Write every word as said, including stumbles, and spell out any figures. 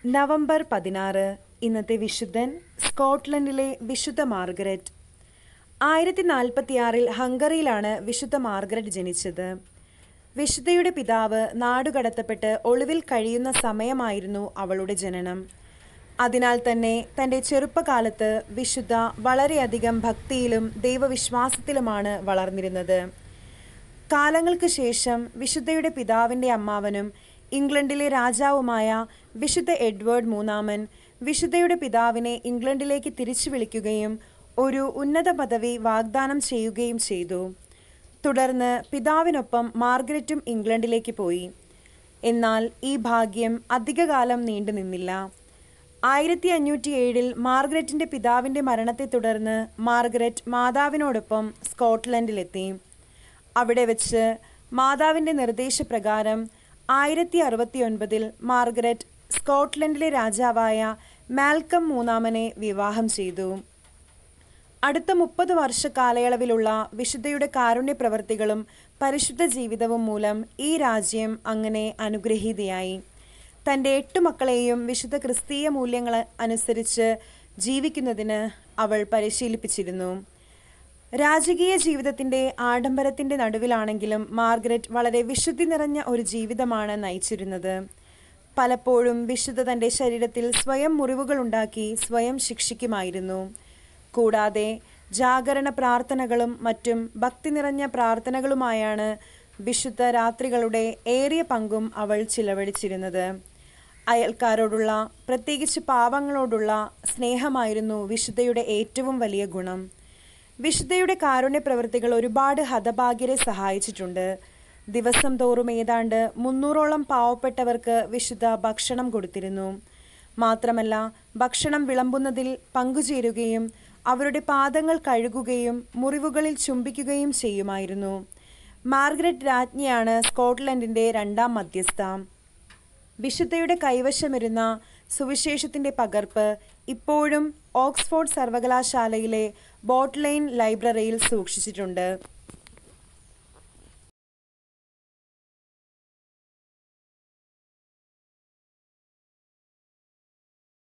November പതിനാറ്. ഇന്നത്തെ വിശുദ്ധൻ സ്കോട്ട്ലൻഡിലെ വിശുദ്ധ മാർഗരറ്റ്. ആയിരത്തി നാൽപ്പത്തിയാറിൽ ഹംഗറിയിലാണ് വിശുദ്ധ മാർഗരറ്റ് ജനിച്ചത്. വിശുദ്ധയുടെ പിതാവ് നാടുകടത്തപ്പെട്ട് ഒളിവിൽ കഴിയുന്ന സമയമായിരുന്നു അവളുടെ ജനനം. അതിനാൽ തന്നെ തൻ്റെ ചെറുപ്പകാലത്ത് വിശുദ്ധ വളരെയധികം ഭക്തിയിലും ദൈവവിശ്വാസത്തിലുമാണ് വളർന്നിരുന്നത്. കാലങ്ങൾക്ക് ശേഷം വിശുദ്ധയുടെ പിതാവിൻ്റെ അമ്മാവനും ഇംഗ്ലണ്ടിലെ രാജാവുമായ വിശുദ്ധ എഡ്വേർഡ് മൂന്നാമൻ വിശുദ്ധയുടെ പിതാവിനെ ഇംഗ്ലണ്ടിലേക്ക് തിരിച്ചു വിളിക്കുകയും ഒരു ഉന്നത പദവി വാഗ്ദാനം ചെയ്യുകയും ചെയ്തു. തുടർന്ന് പിതാവിനൊപ്പം മാർഗരറ്റും ഇംഗ്ലണ്ടിലേക്ക് പോയി. എന്നാൽ ഈ ഭാഗ്യം അധികകാലം നീണ്ടു നിന്നില്ല. ആയിരത്തി അഞ്ഞൂറ്റി ഏഴിൽ മാർഗരറ്റിൻ്റെ പിതാവിൻ്റെ മരണത്തെ തുടർന്ന് മാർഗരറ്റ് മാതാവിനോടൊപ്പം സ്കോട്ട്ലൻഡിലെത്തി. അവിടെ വെച്ച് മാതാവിൻ്റെ നിർദ്ദേശപ്രകാരം ആയിരത്തി അറുപത്തി ഒൻപതിൽ മാർഗരറ്റ് സ്കോട്ട്ലൻഡിലെ രാജാവായ മാൽക്കം മൂന്നാമനെ വിവാഹം ചെയ്തു. അടുത്ത മുപ്പത് വർഷ കാലയളവിലുള്ള വിശുദ്ധയുടെ കാരുണ്യ പ്രവൃത്തികളും പരിശുദ്ധ ജീവിതവും മൂലം ഈ രാജ്യം അങ്ങനെ അനുഗ്രഹീതയായി. തൻ്റെ എട്ടു മക്കളെയും വിശുദ്ധ ക്രിസ്തീയ മൂല്യങ്ങൾ അനുസരിച്ച് ജീവിക്കുന്നതിന് അവൾ പരിശീലിപ്പിച്ചിരുന്നു. രാജകീയ ജീവിതത്തിൻ്റെ ആഡംബരത്തിൻ്റെ നടുവിലാണെങ്കിലും മാർഗരറ്റ് വളരെ വിശുദ്ധി നിറഞ്ഞ ഒരു ജീവിതമാണ് നയിച്ചിരുന്നത്. പലപ്പോഴും വിശുദ്ധ തൻ്റെ ശരീരത്തിൽ സ്വയം മുറിവുകളുണ്ടാക്കി സ്വയം ശിക്ഷിക്കുമായിരുന്നു. കൂടാതെ ജാഗരണ പ്രാർത്ഥനകളും മറ്റും ഭക്തി നിറഞ്ഞ പ്രാർത്ഥനകളുമായാണ് വിശുദ്ധ രാത്രികളുടെ ഏറിയ പങ്കും അവൾ ചിലവഴിച്ചിരുന്നത്. അയൽക്കാരോടുള്ള, പ്രത്യേകിച്ച് പാവങ്ങളോടുള്ള സ്നേഹമായിരുന്നു വിശുദ്ധയുടെ ഏറ്റവും വലിയ ഗുണം. വിശുദ്ധയുടെ കാരുണ്യ പ്രവൃത്തികൾ ഒരുപാട് ഹതഭാഗ്യരെ സഹായിച്ചിട്ടുണ്ട്. ദിവസം തോറും ഏതാണ്ട് മുന്നൂറോളം പാവപ്പെട്ടവർക്ക് വിശുദ്ധ ഭക്ഷണം കൊടുത്തിരുന്നു. മാത്രമല്ല, ഭക്ഷണം വിളമ്പുന്നതിൽ പങ്കുചേരുകയും അവരുടെ പാദങ്ങൾ കഴുകുകയും മുറിവുകളിൽ ചുംബിക്കുകയും ചെയ്യുമായിരുന്നു. മാർഗരറ്റ് രാജ്ഞിയാണ് സ്കോട്ട്ലൻഡിൻ്റെ രണ്ടാം മധ്യസ്ഥ. വിശുദ്ധയുടെ കൈവശമിരുന്ന സുവിശേഷത്തിൻ്റെ പകർപ്പ് ഇപ്പോഴും ഓക്സ്ഫോർഡ് സർവകലാശാലയിലെ ബോട്ട്ലെയ്ൻ ലൈബ്രറിയിൽ സൂക്ഷിച്ചിട്ടുണ്ട്.